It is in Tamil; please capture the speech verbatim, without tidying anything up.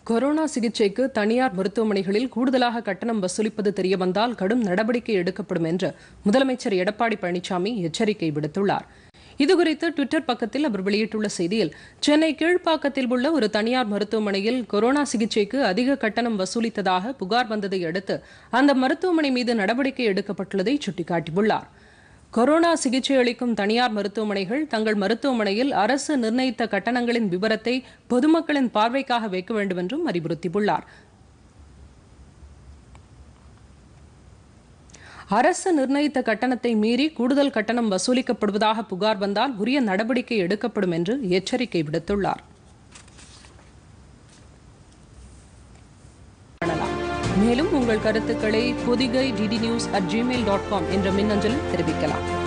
கொரோனா சிகிச்சைக்கு தனியார் மருத்துவமனைகளில் கூடுதலாக கட்டணம் வசூலிப்பது தெரியவந்தால் கடும் நடவடிக்கை எடுக்கப்படும் என்று முதலமைச்சர் எடப்பாடி பழனிசாமி எச்சரிக்கை விடுத்துள்ளார். இதுகுறித்து டுவிட்டர் பக்கத்தில் அவர் வெளியிட்டுள்ள செய்தியில், சென்னை கீழ்ப்பாக்கத்தில் உள்ள ஒரு தனியார் மருத்துவமனையில் கொரோனா சிகிச்சைக்கு அதிக கட்டணம் வசூலித்ததாக புகார் வந்ததை அடுத்து அந்த மருத்துவமனை மீது நடவடிக்கை எடுக்கப்பட்டுள்ளதை சுட்டிக்காட்டியுள்ளார். கொரோனா சிகிச்சை அளிக்கும் தனியார் மருத்துவமனைகள் தங்கள் மருத்துவமனையில் அரசு நிர்ணயித்த கட்டணங்களின் விவரத்தை பொதுமக்களின் பார்வைக்காக வைக்க வேண்டும் என்றும் அறிவுறுத்தியுள்ளார். அரசு நிர்ணயித்த கட்டணத்தை மீறி கூடுதல் கட்டணம் வசூலிக்கப்படுவதாக புகார் வந்தால் உரிய நடவடிக்கை எடுக்கப்படும் என்று எச்சரிக்கை விடுத்துள்ளார். மேலும் உங்கள் கருத்துக்களை Pothigai DD news at Gmail dot com என்ற மின்னஞ்சலில் தெரிவிக்கலாம்.